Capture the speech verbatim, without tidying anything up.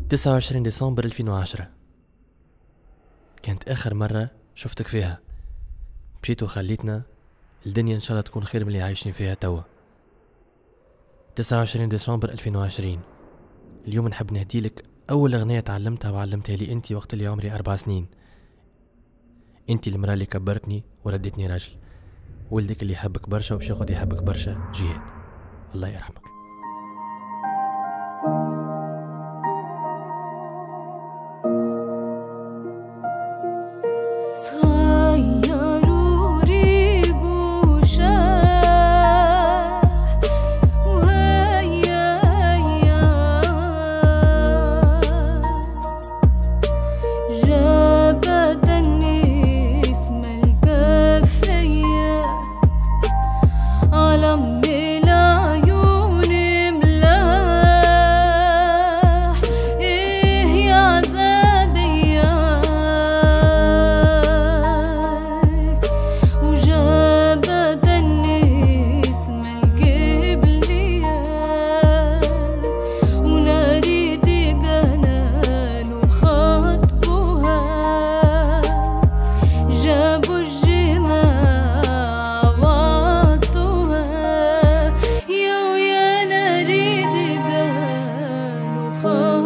تسعة وعشرين ديسمبر ألفين وعشرة كانت آخر مرة شفتك فيها. مشيت وخليتنا الدنيا إن شاء الله تكون خير من اللي عايشين فيها توا. تسعة وعشرين ديسمبر ألفين وعشرين اليوم نحب نهديلك أول أغنية تعلمتها وعلمتها لي أنتي وقت اللي عمري أربع سنين. أنتي المرأة اللي كبرتني وردتني راجل، ولدك اللي يحبك برشا وباش ياخد يحبك برشا، جيهد الله يرحمك. Oh